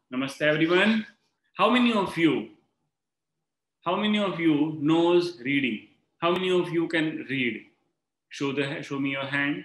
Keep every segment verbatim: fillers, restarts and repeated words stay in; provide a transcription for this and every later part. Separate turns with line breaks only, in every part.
Namaste everyone. How many of you, how many of you knows reading? How many of you can read? Show the show me your hand.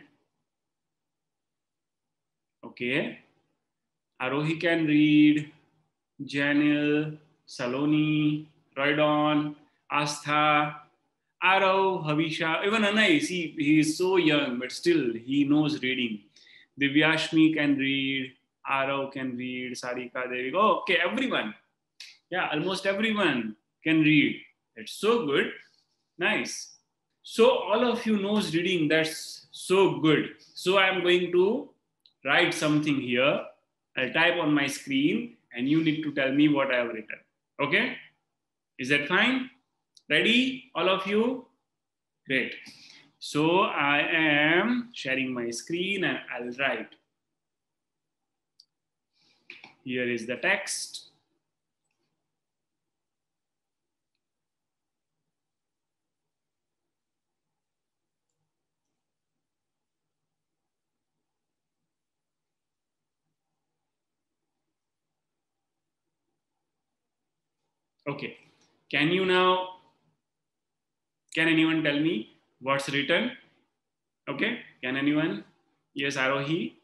Okay. Arohi can read. Janil, Saloni, Roydon, Astha, Arav, Havisha, even Anais, he, he is so young, but still he knows reading. Divyashmi can read, Arav can read, Sarika, there you go. Okay, everyone. Yeah, almost everyone can read. That's so good. Nice. So all of you knows reading. That's so good. So I'm going to write something here. I'll type on my screen and you need to tell me what I have written. Okay? Is that fine? Ready? All of you? Great. So I am sharing my screen and I'll write. Here is the text. Okay. Can you now, can anyone tell me what's written? Okay. Can anyone? Yes, Arohi.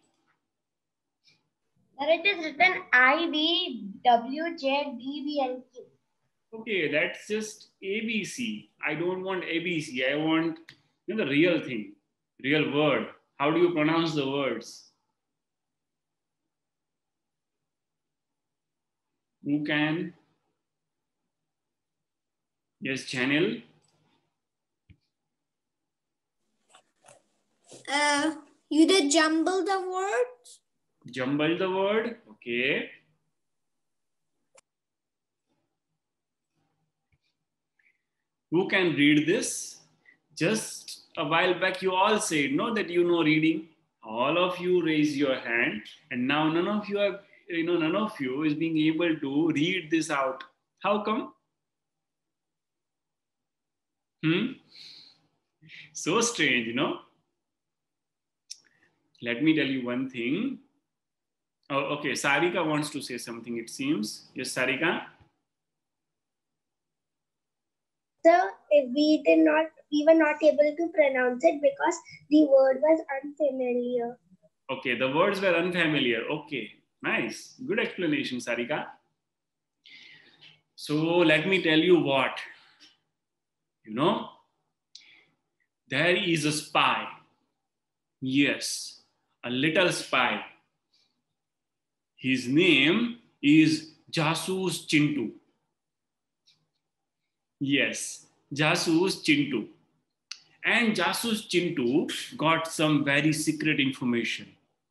It is written I, D, W, J, D, V, and Q.
Okay, that's just A B C. I don't want A B C. I want you know, the real thing, real word. How do you pronounce the words? Who can? Yes, channel.
Uh, you did jumble the words?
Jumble the word. Okay. Who can read this? Just a while back, you all said, no, that you know reading. All of you raise your hand, and now none of you have, you know, none of you is being able to read this out. How come? Hmm? So strange, you know? Let me tell you one thing. Oh, okay. Sarika wants to say something, it seems. Yes, Sarika?
So we did not, we were not able to pronounce it because the word was unfamiliar.
Okay, the words were unfamiliar. Okay, nice. Good explanation, Sarika. So let me tell you what. You know, there is a spy. Yes, a little spy. His name is Jasus Chintu. Yes, Jasus Chintu. And Jasus Chintu got some very secret information.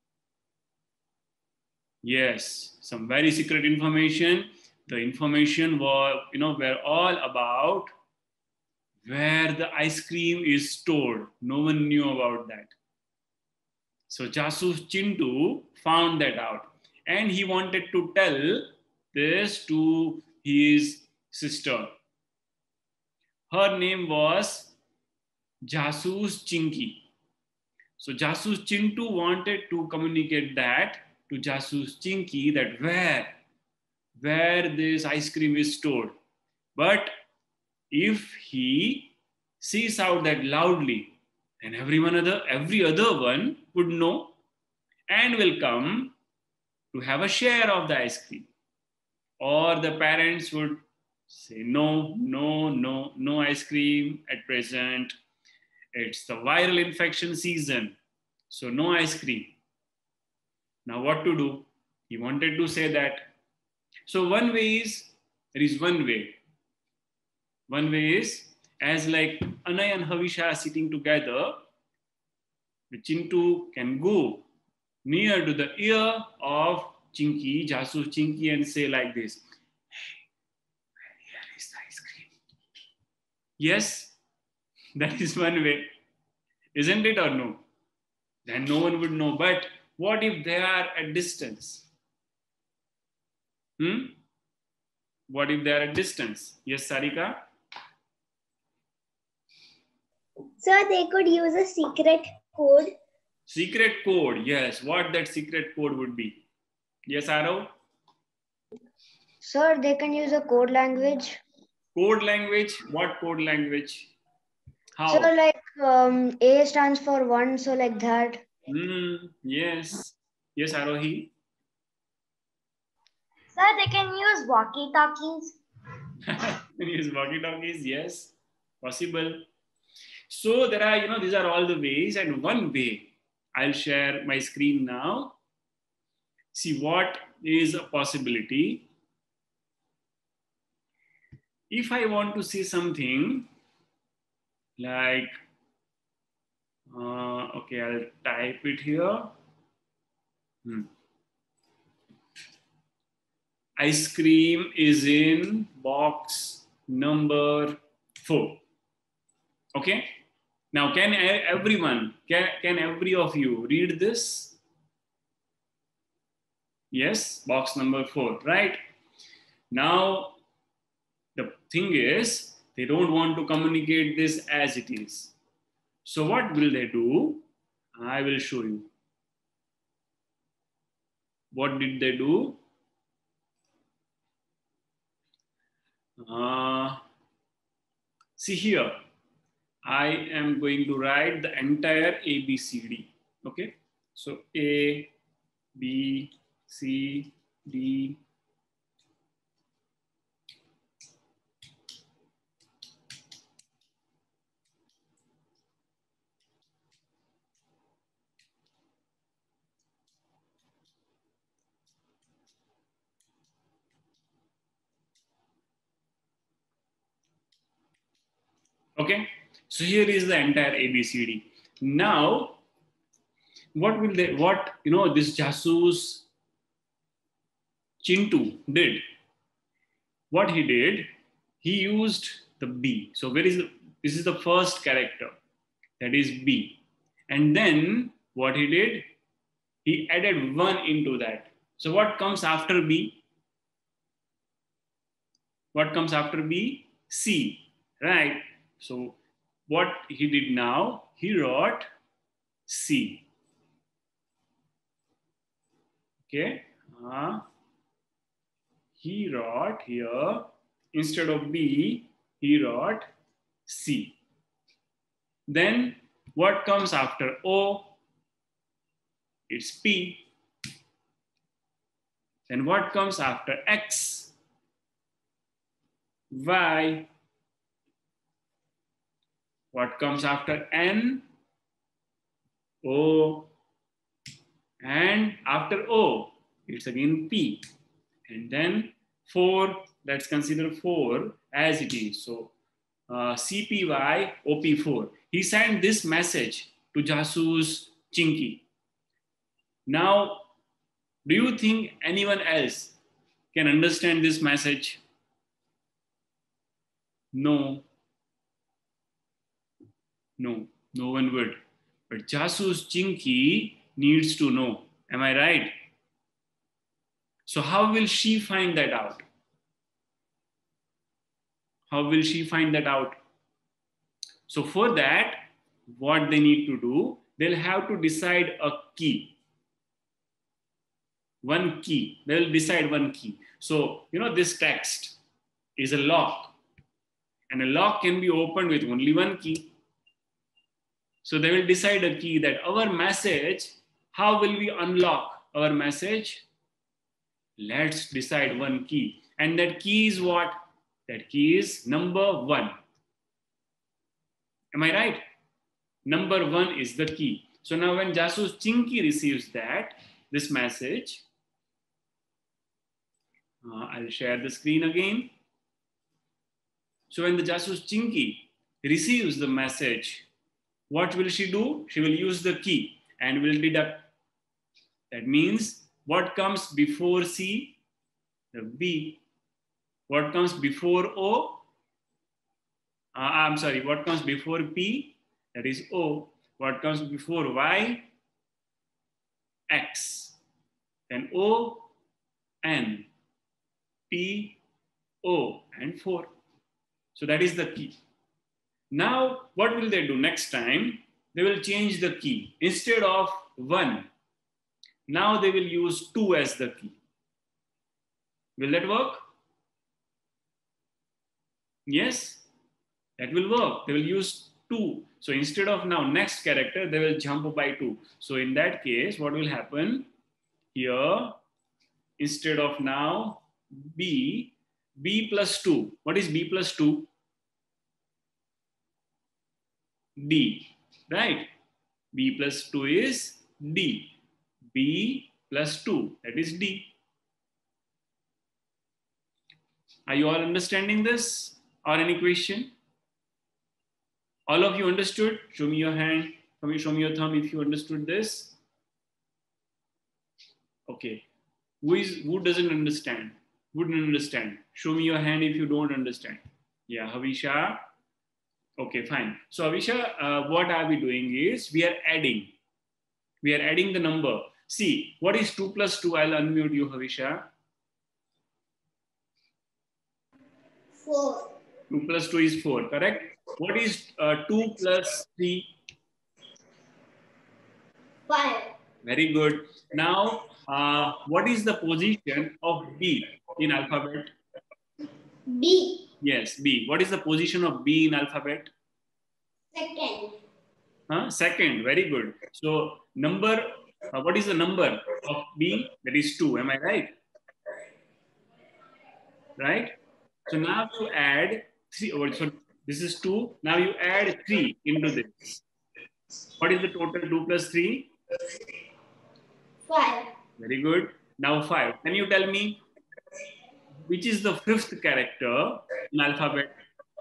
Yes, some very secret information. The information was, you know, were all about where the ice cream is stored. No one knew about that. So Jasus Chintu found that out. And he wanted to tell this to his sister. Her name was Jasus Chinky. So Jasus Chintu wanted to communicate that to Jasus Chinky that where, where this ice cream is stored. But if he sees out that loudly, then everyone other, every other one would know and will come to have a share of the ice cream. Or the parents would say, no, no, no, no ice cream at present. It's the viral infection season. So no ice cream. Now what to do? He wanted to say that. So one way is, there is one way. One way is, as like Anay and Havisha are sitting together, the Chintu can go near to the ear of Chinky, Jasus Chinky, and say like this, hey, here is the ice cream. Yes, that is one way. Isn't it or no? Then no one would know. But what if they are at distance? Hmm? What if they are at distance? Yes, Sarika?
So they could use a secret code.
Secret code, yes. What that secret code would be? Yes, Arav?
Sir, they can use a code language.
Code language? What code language? How?
So like um, A stands for one, so like that.
Mm, yes. Yes, Arohi.
Sir, they can use walkie-talkies.
Use walkie-talkies, yes, possible. So there are, you know, these are all the ways, and one way, I'll share my screen now. See what is a possibility. If I want to see something like, uh, okay, I'll type it here. Hmm. Ice cream is in box number four. Okay. Now, can everyone, can, can every of you read this? Yes, box number four, right? Now, the thing is, they don't want to communicate this as it is. So what will they do? I will show you. What did they do? Uh, see here, I am going to write the entire A B C D. Okay, so A, B, C, D. Okay, so here is the entire A B C D. Now, what will they, what, you know, this Jasus Chintu did? What he did, he used the B. So where is the, this is the first character, that is B. And then what he did, he added one into that. So what comes after B? What comes after B? C, right? So what he did now, he wrote C. Okay. Uh, he wrote here, instead of B, he wrote C. Then what comes after O? It's P. Then what comes after X? Y. What comes after N? O. And after O, it's again P. And then four, let's consider four as it is. So uh, C P Y O P four. He sent this message to Jasus Chinky. Now, do you think anyone else can understand this message? No. No, no one would. But Jasus Chinky needs to know. Am I right? So how will she find that out? How will she find that out? So for that, what they need to do, they'll have to decide a key. One key. They'll decide one key. So, you know, this text is a lock. And a lock can be opened with only one key. So they will decide a key that our message, how will we unlock our message? Let's decide one key. And that key is what? That key is number one. Am I right? Number one is the key. So now when Jasus Chinky receives that, this message, uh, I'll share the screen again. So when the Jasus Chinky receives the message, what will she do? She will use the key and will deduct. That means what comes before C? The B. What comes before O? Uh, I'm sorry, what comes before P? That is O. What comes before Y? X. Then O, N, P, O, and four. So that is the key. Now, what will they do next time? They will change the key. Instead of one, now they will use two as the key. Will that work? Yes, that will work. They will use two. So instead of now next character, they will jump by two. So in that case, what will happen here? Instead of now B, B plus two. What is B plus two? D, right? B plus two is D. B plus two, that is D. Are you all understanding this? Or any question? All of you understood? Show me your hand. Show me your thumb if you understood this. Okay. Who is who doesn't understand? Wouldn't understand? Show me your hand if you don't understand. Yeah, Havisha. Okay, fine. So Havisha, uh, what are we doing is we are adding. We are adding the number. See, what is two plus two? I'll unmute you, Havisha.
Four.
two plus two is four, correct? What is uh, two plus three?
Five.
Very good. Now, uh, what is the position of B in alphabet?
B.
Yes, B. What is the position of B in alphabet?
Second.
Huh? Second. Very good. So, number, uh, what is the number of B? That is two. Am I right? Right? So now you add three. Oh, so this is two. Now you add three into this. What is the total? two plus three?
Five.
Very good. Now five. Can you tell me which is the fifth character in alphabet?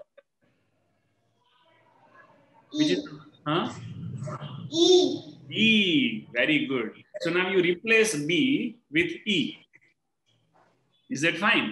Which is, huh?
E.
E. Very good. So now you replace B with E. Is that fine?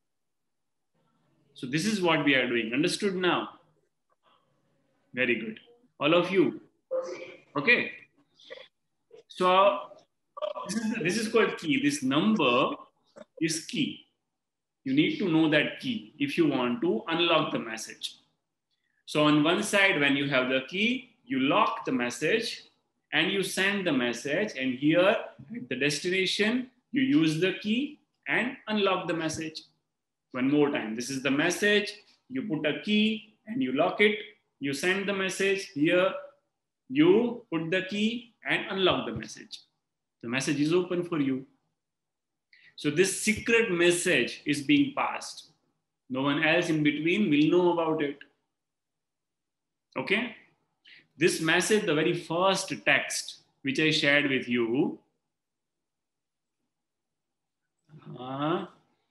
So this is what we are doing. Understood now? Very good. All of you. Okay. So this is, this is called key. This number is key. You need to know that key if you want to unlock the message. So on one side, when you have the key, you lock the message and you send the message. And here at the destination, you use the key and unlock the message. One more time. This is the message. You put a key and you lock it. You send the message. Here, you put the key and unlock the message. The message is open for you. So this secret message is being passed. No one else in between will know about it. Okay? This message, the very first text which I shared with you, uh,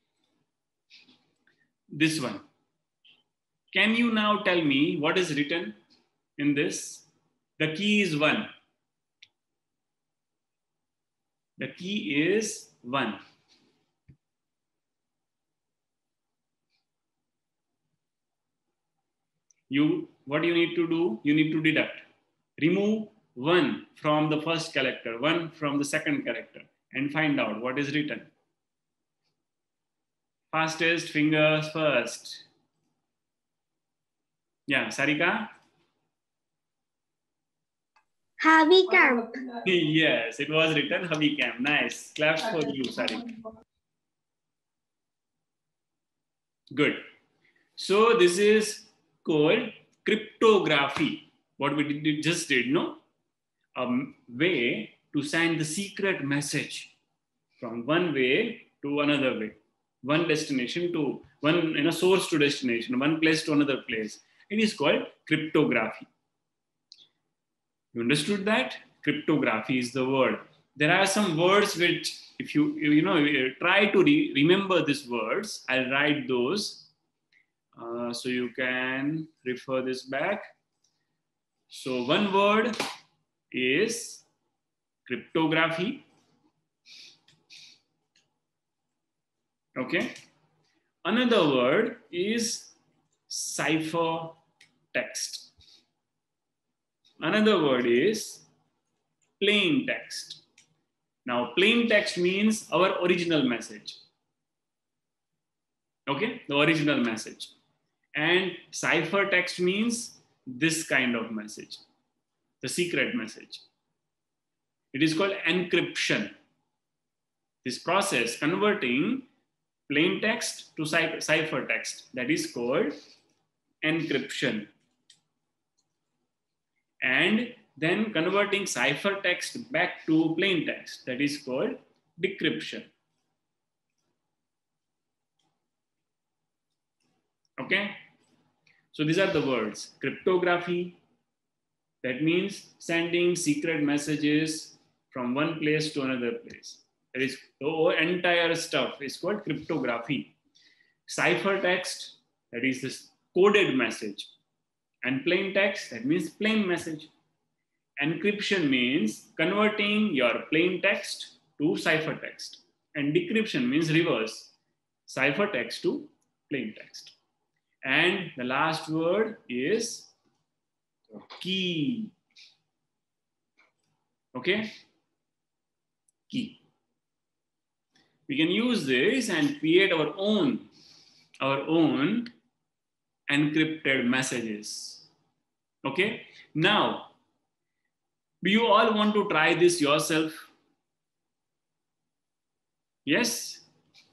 this one. Can you now tell me what is written in this? The key is one. The key is one. You, what you need to do? You need to deduct. Remove one from the first character, one from the second character, and find out what is written. Fastest fingers first. Yeah, Sarika?
Happy camp.
Yes, it was written Happy Camp. Nice. Claps for you, Sarika. Good. So this is called cryptography. What we did, just did, no? A way to send the secret message from one way to another way. One destination to one, you know, source to destination, one place to another place. It is called cryptography. You understood that? Cryptography is the word. There are some words which, if you, you know, try to re remember these words, I'll write those. Uh, so you can refer this back. So one word is cryptography. Okay. Another word is cipher text. Another word is plain text. Now, plain text means our original message. Okay, the original message. And cipher text means this kind of message, the secret message. It is called encryption. This process converting plain text to cipher text, that is called encryption. And then converting ciphertext back to plain text, that is called decryption. Okay, so these are the words. Cryptography, that means sending secret messages from one place to another place. That is, the entire stuff is called cryptography. Ciphertext, that is this coded message. And plain text, that means plain message. Encryption means converting your plain text to ciphertext. And decryption means reverse, ciphertext to plain text. And the last word is key. Okay? Key. We can use this and create our own, our own encrypted messages. Okay? Now, do you all want to try this yourself? Yes?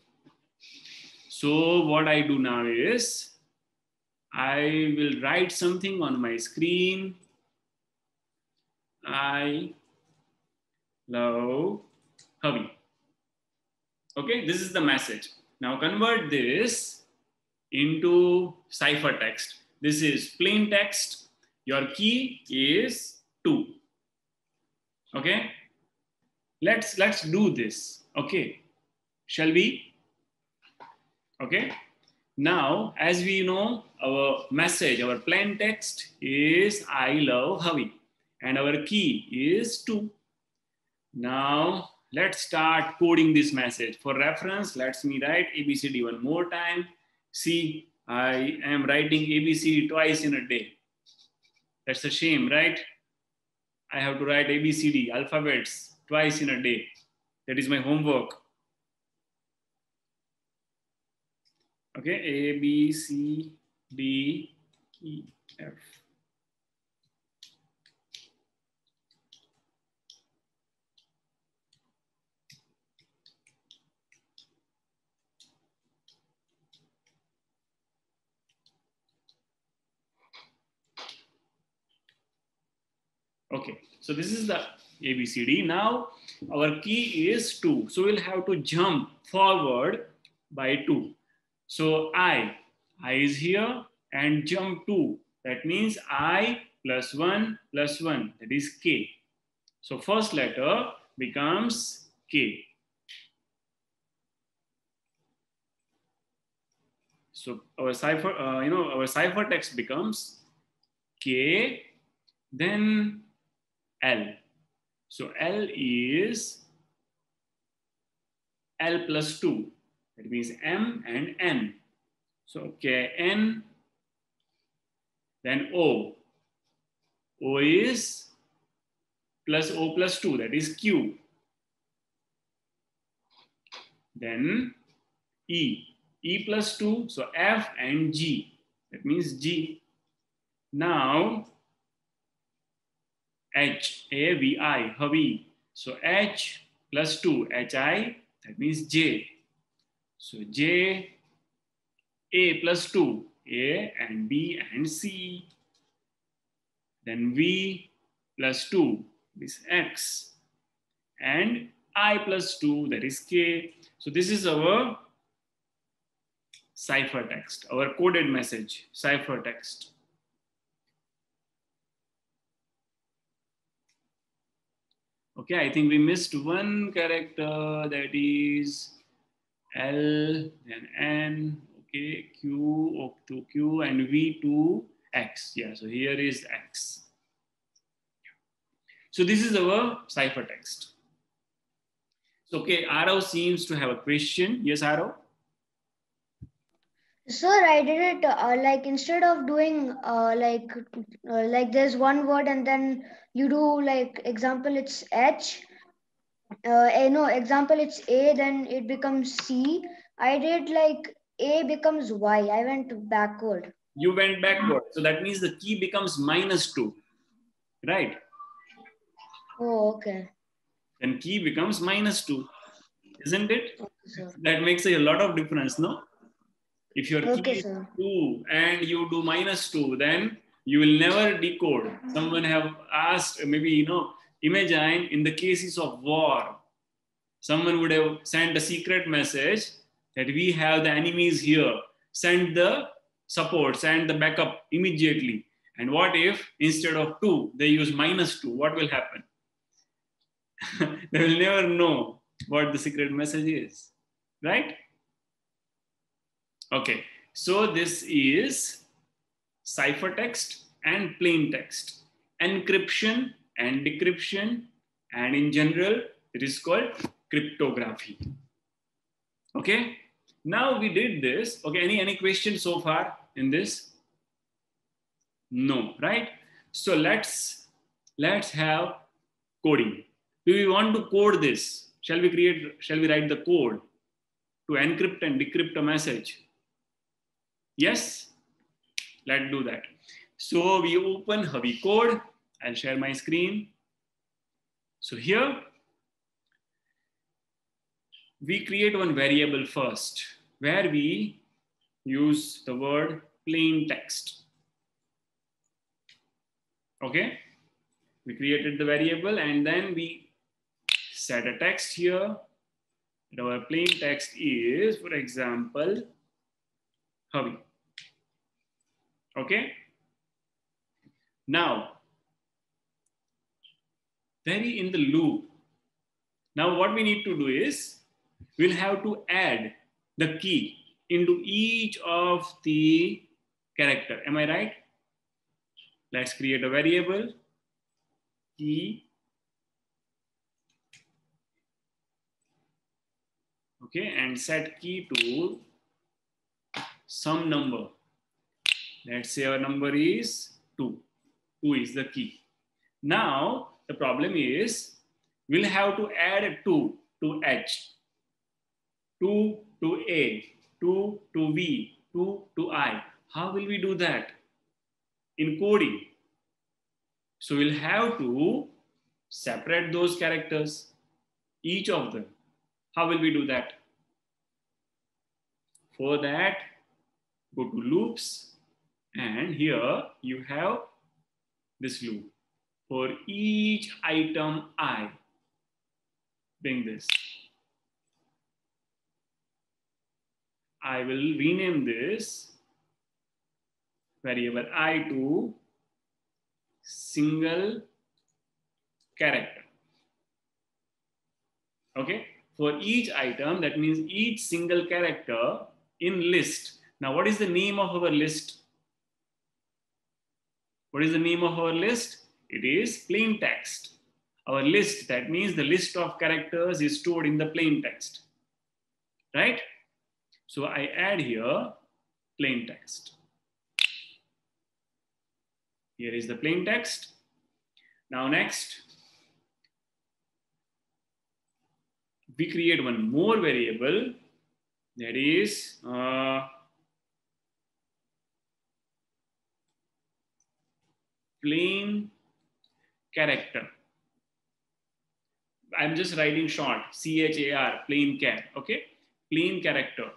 So what I do now is, I will write something on my screen. I love hubby. Okay, this is the message. Now convert this into ciphertext. This is plain text. Your key is two. Okay, let's let's do this. Okay, shall we? Okay. Now, as we know, our message, our plain text is I love hubby, and our key is two. Now, let's start coding this message. For reference, let me write A B C D one more time. See, I am writing A B C D twice in a day. That's a shame, right? I have to write A B C D alphabets twice in a day. That is my homework. Okay, A, B, C, D, E, F. Okay, so this is the A B C D. Now our key is two. So we'll have to jump forward by two. So I, I is here and jump two. That means I plus one plus one, that is K. So first letter becomes K. So our cipher, uh, you know, our ciphertext becomes K, then L. So L is L plus two. That means M and N. So K N, then O. O is plus O plus two, that is Q. Then E. E plus two, so F and G. That means G. Now H, A, V, I, hubby. So H plus two, H, I, that means J. So J, A plus two, A and B and C. Then V plus two, this X. And I plus two, that is K. So this is our ciphertext, our coded message, ciphertext. Okay, I think we missed one character, that is L, then N, okay, Q, O to Q, and V to X. Yeah, so here is X. So this is our ciphertext. So, okay, Arav seems to have a question. Yes, Arav?
Sir, I did it uh, like instead of doing uh, like uh, like there's one word and then you do like example it's H. Uh, eh, no, example it's A, then it becomes C. I did like A becomes Y. I went backward.
You went backward. So that means the key becomes minus two, right?
Oh, okay.
Then key becomes minus two, isn't it?
Okay, sir.
That makes a lot of difference, no? If your
Okay,
key is
sir.
two and you do minus two, then you will never decode. Someone have asked, maybe, you know, imagine in the cases of war, someone would have sent a secret message that we have the enemies here, send the support, send the backup immediately. And what if instead of two, they use minus two? What will happen? They will never know what the secret message is, right? Okay, so this is ciphertext and plain text, encryption and decryption, and in general, it is called cryptography. Okay, now we did this. Okay, any, any questions so far in this? No, right? So let's, let's have coding. Do we want to code this? Shall we create, shall we write the code to encrypt and decrypt a message? Yes, let's do that. So we open Havi code. I'll share my screen. So here we create one variable first where we use the word plain text. Okay, we created the variable and then we set a text here. And our plain text is, for example, Havi. Okay. Now, very in the loop. Now, what we need to do is we'll have to add the key into each of the character. Am I right? Let's create a variable key. Okay, and set key to some number. Let's say our number is two. two is the key. Now, the problem is we'll have to add a two to H, two to A, two to V, two to I. How will we do that? In coding. So we'll have to separate those characters, each of them. How will we do that? For that, go to loops, and here you have this loop. For each item I, bring this. I will rename this variable I to single character. Okay, for each item, that means each single character in list. Now, what is the name of our list? What is the name of our list? It is plain text. Our list, that means the list of characters is stored in the plain text, right? So I add here plain text. Here is the plain text. Now next, we create one more variable, that is uh, plain character. I'm just writing short, C H A R, plain char, okay? Plain character.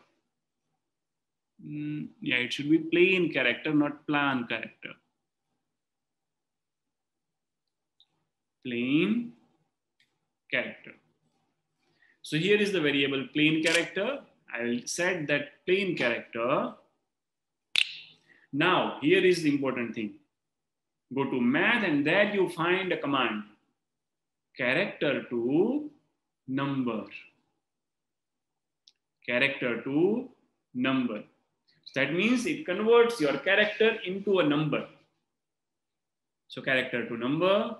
Mm, yeah, it should be plain character, not plan character. Plain character. So here is the variable plain character. I will set that plain character. Now, here is the important thing. Go to math and there you find a command. Character to number. Character to number. So that means it converts your character into a number. So character to number.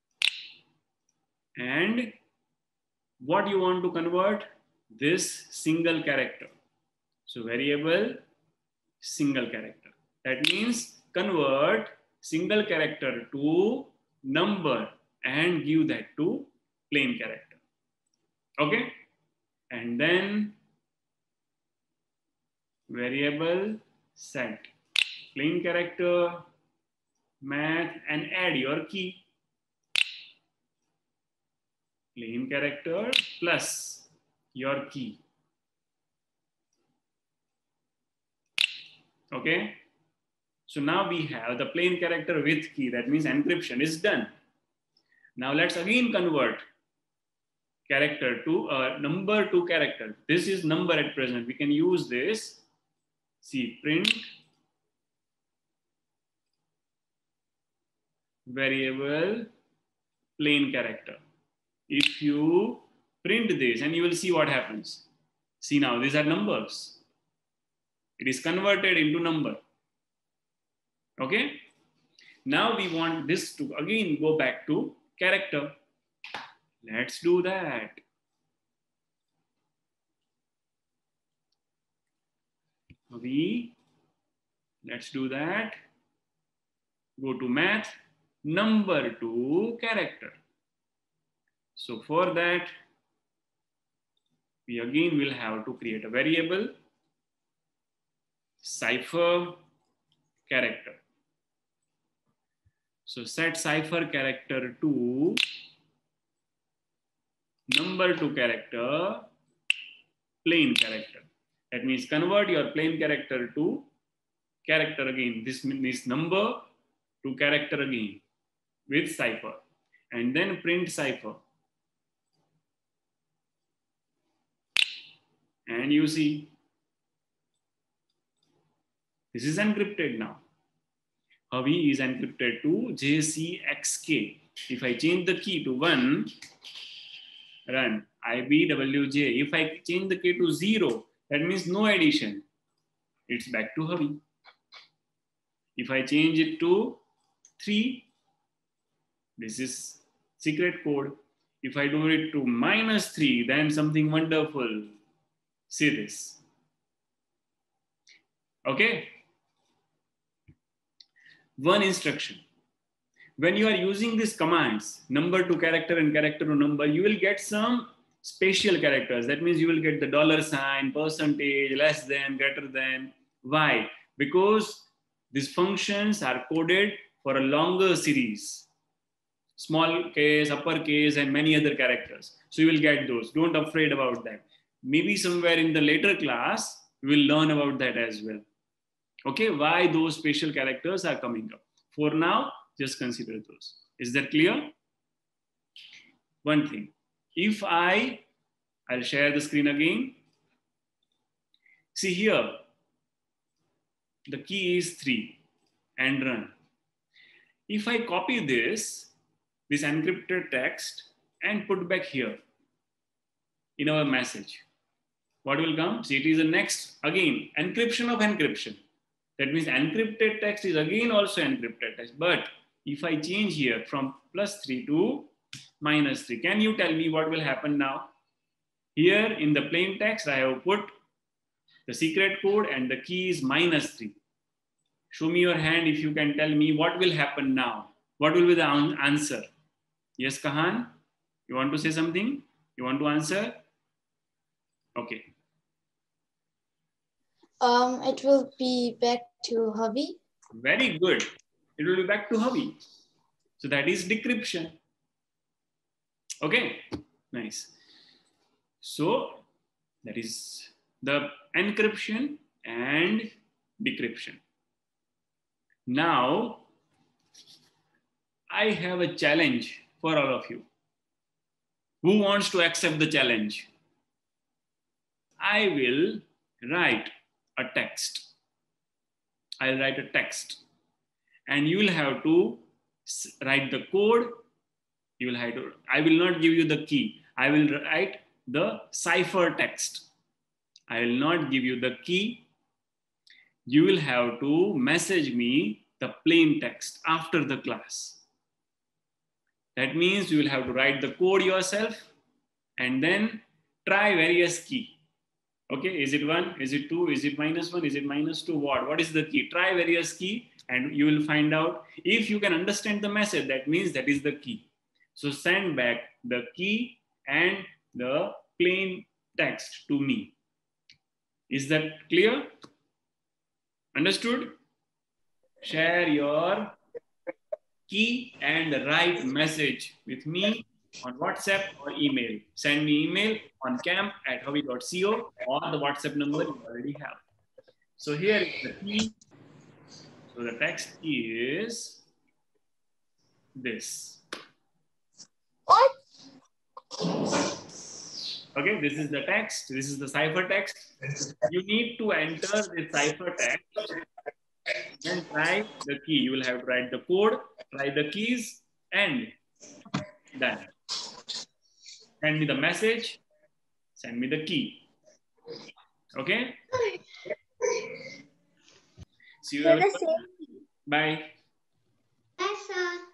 And what you want to convert? This single character. So variable single character. That means convert single character to number and give that to plain character. Okay? And then variable set plain character, math, and add your key. Plain character plus your key. Okay. So now we have the plain character with key. That means encryption is done. Now let's again convert character to uh, number to character. This is number at present. We can use this. See, print variable plain character. If you print this, and you will see what happens. See now, these are numbers. It is converted into number. Okay. Now we want this to again go back to character. Let's do that. We, let's do that. Go to math, number to character. So for that, we again will have to create a variable, cipher character. So set cipher character to number to character, plain character. That means convert your plain character to character again. This means number to character again with cipher, and then print cipher. And you see, this is encrypted now. Havi is encrypted to J C X K. If I change the key to one, run I B W J. If I change the key to zero, that means no addition. It's back to Havi. If I change it to three, this is secret code. If I do it to minus three, then something wonderful. See this. Okay. One instruction. When you are using these commands, number to character and character to number, you will get some special characters. That means you will get the dollar sign, percentage, less than, greater than. Why? Because these functions are coded for a longer series. Small case, upper case, and many other characters. So you will get those. Don't be afraid about that. Maybe somewhere in the later class, we will learn about that as well. Okay, why those special characters are coming up. For now, just consider those. Is that clear? One thing. If I, I'll share the screen again. See here, the key is three and run. If I copy this, this encrypted text and put back here in our message, what will come? See, it is the next, again, encryption of encryption. That means encrypted text is again also encrypted text. But if I change here from plus three to minus three, can you tell me what will happen now? Here in the plain text, I have put the secret code and the key is minus three. Show me your hand if you can tell me what will happen now. What will be the answer? Yes, Kahan? You want to say something? You want to answer? Okay.
Um, it will be back to Havi.
Very good. It will be back to Havi. So that is decryption. Okay, nice. So that is the encryption and decryption. Now, I have a challenge for all of you. Who wants to accept the challenge? I will write a text. I'll write a text. And you will have to write the code. You will have to, I will not give you the key. I will write the cipher text. I will not give you the key. You will have to message me the plain text after the class. That means you will have to write the code yourself and then try various key. Okay, is it one? Is it two? Is it minus one? Is it minus two? What? What is the key? Try various key and you will find out. If you can understand the message, that means that is the key. So send back the key and the plain text to me. Is that clear? Understood? Share your key and the right message with me on WhatsApp or email. Send me email on camp at havi dot co or the WhatsApp number you already have. So here is the key. So the text is this.
What?
Okay, this is the text. This is the ciphertext. You need to enter the ciphertext and try the key. You will have to write the code, try the keys, and done. Send me the message. Send me the key. Okay? See you.
So the same.
Bye.
Bye, sir.